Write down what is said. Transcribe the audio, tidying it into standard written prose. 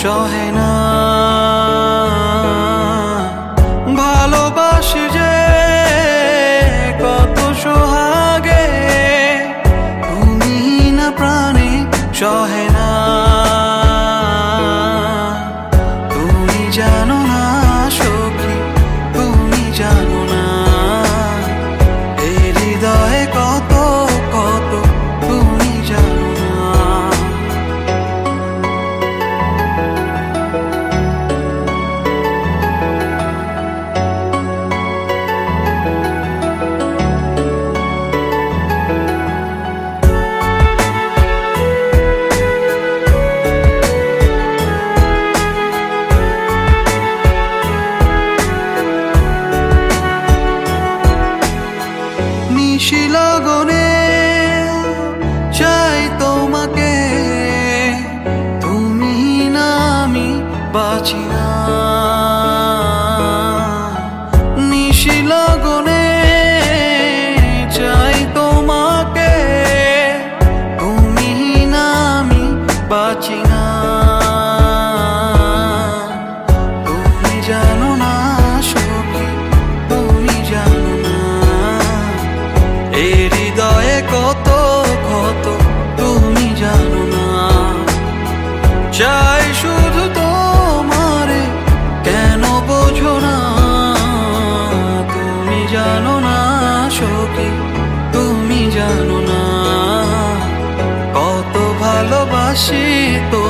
সহে না। ভালোবাসি যে কত সোহাগে, তুমি না প্রাণে সহে না। তুমি জানো না সখী, তুমি জানো না এই হৃদয়ে কত কত তুমি জানো না। নিশি লগনে চাই তোমাকে, তুমি না আমি বাঁচি না। নিশি লগনে চাই তোমাকে, তুমি না আমি বাঁচি না। তুমি জানো না সখী, তুমি জানো না এই হৃদয়ে কত কত তুমি জানো না। চাই শুধু তোমারে, কেন বোঝো না? তুমি জানো না সখী, তুমি জানো না কত ভালোবাসি তো